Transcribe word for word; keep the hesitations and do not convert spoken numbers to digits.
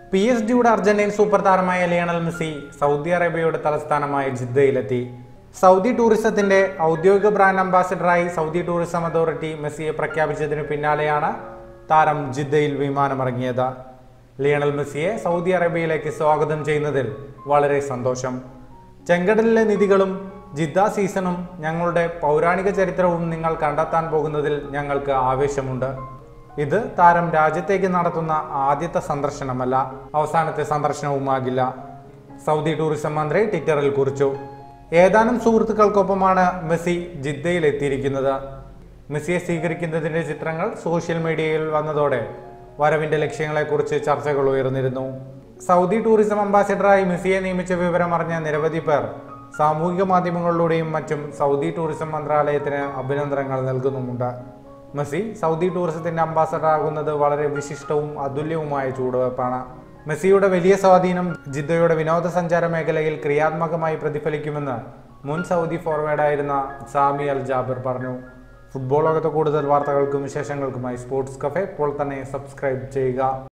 P S ജിയുടെ Argentine super താരമായ Lionel Messi Saudi അറേബ്യയുടെ തലസ്ഥാനമായ ജിദ്ദയിലെത്തി. സൗദി ടൂറിസത്തിന്റെ ഔദ്യോഗിക ബ്രാൻഡ് അംബാസിഡറായി സൗദി ടൂറിസം അതോറിറ്റി മെസ്സിയെ പ്രഖ്യാപിച്ചതിനു പിന്നാലെയാണ് താരം ജിദ്ദയിൽ വിമാനമിറങ്ങിയത്. ലിയണൽ മെസ്സിയെ സൗദി അറേബ്യയിലേക്ക് സ്വാഗതം ചെയ്യുന്നതിൽ വളരെ സന്തോഷം. ചെങ്കടലിലെ നിധികളും ജിദ്ദ സീസണും ഞങ്ങളുടെ പൗരാണിക ചരിത്രവും നിങ്ങൾ കണ്ടെത്താൻ പോകുന്നതിൽ ഞങ്ങൾക്ക് ആവേശമുണ്ട്. ഇത് താരം രാജ്യത്തേക്ക് നടത്തുന്ന ആദ്യത്തെ സന്ദർശനമല്ല, അവസാനത്തെ സന്ദർശനവുമാകില്ല. സൗദി ടൂറിസം മന്ത്രി ട്വിറ്ററിൽ കുറിച്ചു. ഏതാനും സുഹൃത്തുക്കൾക്കൊപ്പമാണ് മെസ്സി ജിദ്ദയിൽ എത്തിയിരിക്കുന്നത്. മെസ്സിയെ സ്വീകരിക്കുന്നതിന്റെ ചിത്രങ്ങൾ സോഷ്യൽ മീഡിയയിൽ വന്നതോടെ വരവിന്റെ ലക്ഷ്യങ്ങളെക്കുറിച്ച് ചർച്ചകൾ ഉയർന്നിരുന്നു. സൗദി ടൂറിസം അംബാസിഡറായി മെസ്സിയെ നിയമിച്ച വിവരം അറിഞ്ഞ നിരവധി പേർ സാമൂഹിക മാധ്യമങ്ങളിലൂടെയും മറ്റും സൗദി ടൂറിസം മന്ത്രാലയത്തിന് അഭിനന്ദനങ്ങൾ നൽകുന്നുമുണ്ട്. മെസ്സി സൗദി ടൂറിസത്തിന്റെ അംബാസഡർ ആകുന്നത് വളരെ വിശിഷ്ടവും അതുല്യവുമായ ചുവടുവയ്പ്പാണ്. മെസ്സിയുടെ വലിയ സ്വാധീനം ജിദ്ദയുടെ വിനോദസഞ്ചാര മേഖലയിൽ ക്രിയാത്മകമായി പ്രതിഫലിക്കുമെന്ന് മുൻ സൗദി ഫോർവേഡായിരുന്ന സാമി അൽ ജാബിർ പറഞ്ഞു. ഫുട്ബോൾ ലോകത്തെ കൂടുതൽ വാർത്തകൾക്കും വിശേഷങ്ങൾക്കുമായി സ്പോർട്സ് കഫേ ഇപ്പോൾ തന്നെ സബ്സ്ക്രൈബ് ചെയ്യുക.